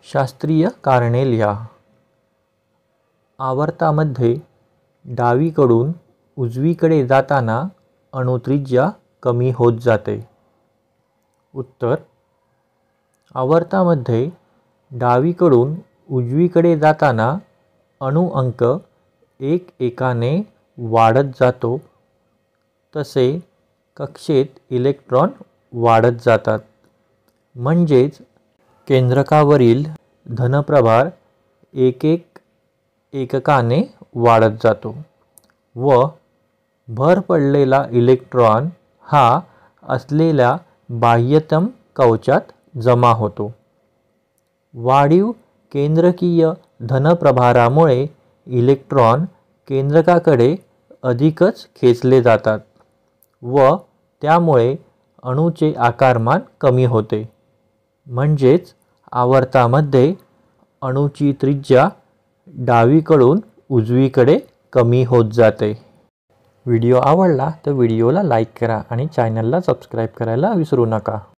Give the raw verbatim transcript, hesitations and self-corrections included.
शास्त्रीय कारणे लिहा। आवर्तामध्ये डावीकडून उजवीकडे जाताना अणुत्रिज्या कमी होत जाते। उत्तर: आवर्तामध्ये डावीकडून उजवीकडे जाताना अणु अंक एक एकाने वाढत जातो, तसे कक्षेत इलेक्ट्रॉन वाढत जातात। म्हणजेच केंद्रकावरील धनप्रभार एक एक एककाने वाढत जातो व भर पडलेला इलेक्ट्रॉन हा असलेल्या बाह्यतम कवचात जमा होतो। वाढीव केंद्रकीय धनप्रभारामुळे इलेक्ट्रॉन केंद्रकाकडे अधिकच खेचले जातात व त्यामुळे अणूचे आकारमान कमी होते। म्हणजेच आवर्तामध्ये अणूची त्रिज्या डावीकडून उजवीकडे कमी होत जाते। व्हिडिओ आवडला तर व्हिडिओला लाईक करा आणि चॅनलला सबस्क्राईब करायला विसरू नका।